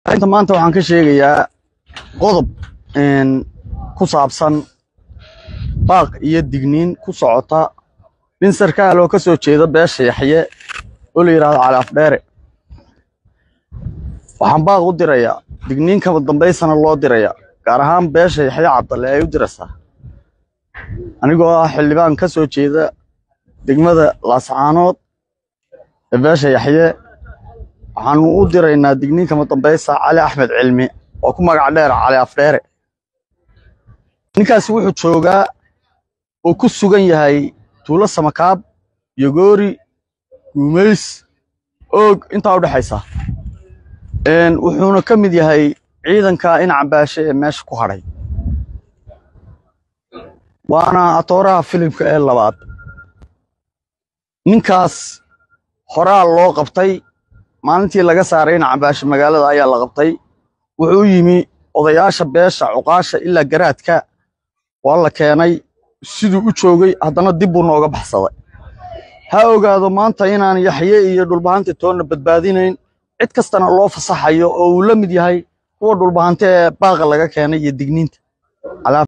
inta maanta waxaan ka sheegayaa qodob ku saabsan baaq iyo digniin ku socota nin sarkaal oo ka soo jeeda beesha Yaxye oo la yiraahdo Cali Afdheere. waxaan baaq u dirayaa digniin kaba dambeysana loo dirayaa gaar ahaan beesha Yaxye Cabdalle ay u diraysaa anigoo ah xildhibaan ka soo jeeda degmada Laascaanood ee beesha Yaxye. waxaan u diraynaa digniin kaba dambeysa Cali Axmed Cilmi oo ku magac dheer Cali Afdheere. ninkaasi wuxuu joogaa oo ku sugan yahay tuulo Samakaab Yogoori Guumeys og inta u dhaxaysa wuxuuna ka mid yahay ciidanka in cambaashe ee meesha ku haray waana atooraha filimka ee labaad. ninkaas horaa loo qabtay maalintii laga saaray in cambaashe magaalada ayaa la qabtay. wuxuu yimi odayaasha beesha cuqaasha ilaa garaadka waa la keenay siduu u joogay haddana dib uu nooga baxsaday. ha ogaado maanta inaan Yaxye iyo dhulbahante toona badbaadinayn cid kastana loo fasaxayo oo uu la mid yahay kuwa dhulbahante ee baaqa laga keenay iyo digniinta.